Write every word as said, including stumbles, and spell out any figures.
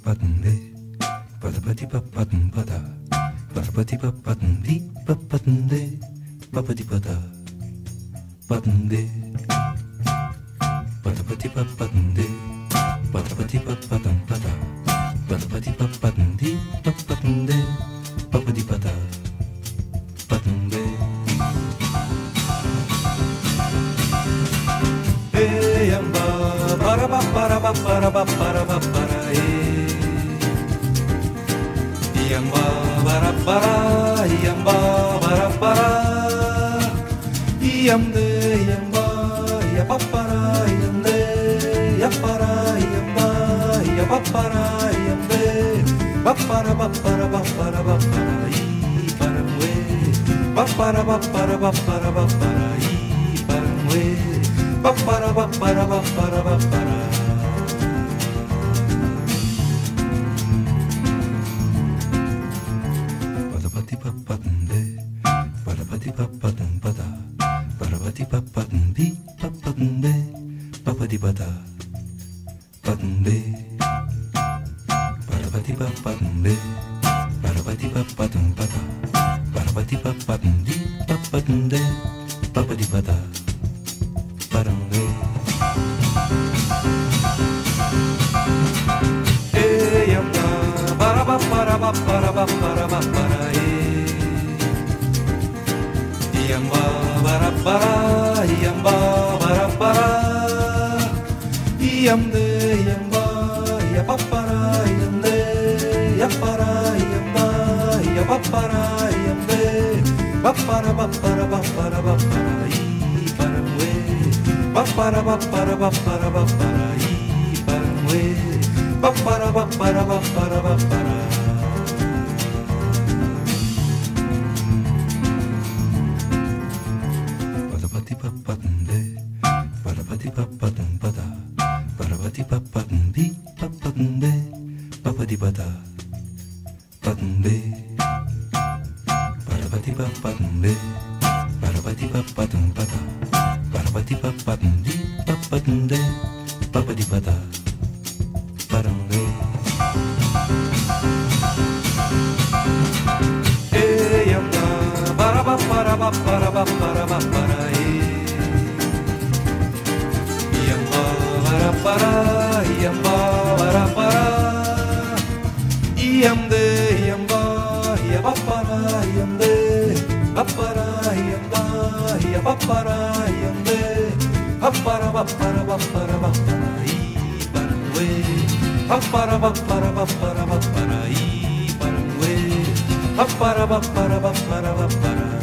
papadum-de, padapati-papadum-pada, padapati-papadum-di, papadum-de, papadi-pada, padum-de, padapati-papadum-de, padapati-papadum-pada, padapati-papadum-di, papadum-de, papadi-pada, padum-de. Eyamba, baraba, baraba, baraba, baraba, bara, eh. Yamba, bara, bara, yamba, bara, bara. Yamde, yamba, yaba, bara, yamde, yabara, yamba, yaba, bara, yamde, babara, babara, babara, babara, i, bara, we, babara, babara, babara, babara, i, bara, we. Ba-ba-da, ba-ba-da, ba-ba-da, ba-ba-da. Ba-da-ba-di-ba-ba-dum-de, ba-da-ba-di-ba-ba-dum-ba-da, ba-da-ba-di-ba-ba-dum-di, ba-ba-dum-de, ba-ba-di-ba-da, ba-dum-de, ba-da-ba-di-ba-ba-dum-de, ba-da-ba-di-ba-ba-dum-ba-da, ba-da-ba-di-ba-ba-dum-di, ba-ba-dum-de, ba-ba-di-ba-da. Eyamba, baraba, baraba, baraba, baraba, bara, eh. Yamba, bara, bara, yamba, bara, bara. Yamde, yamba, yaba, bara, yamde, yabara, yamba, yaba, bara, yamde, babara, babara, babara, babara, i, bara, we. Babara, babara, babara, babara, i, bara, we. Babara, babara, babara, babara. Ba-da-ba-di-ba-ba-dum-de, ba-da-ba-di-ba-ba-dum-ba-da, ba-da-ba-di-ba-ba-dum-di, ba-ba-dum-de, ba-ba-di-ba-da, ba-dum-de, ba-da-ba-di-ba-ba-dum-de, ba-da-ba-di-ba-ba-dum-ba-da, ba-da-ba-di-ba-ba-dum-di, ba-ba-dum-de, ba-ba-di-ba-da. Eyamba, baraba, baraba, baraba, baraba, bara, eh. Yamba, bara, bara, yamba, bara, bara. Yamde, yamba, yaba, bara, yamde, babara, yamba, yaba, bara, yamde, babara, babara, babara, babara, i, bara, we. Babara, babara, babara, babara, i, bara, we. Ba-ba-da-ba-ba-da-ba-ba-da-ba-ba-da.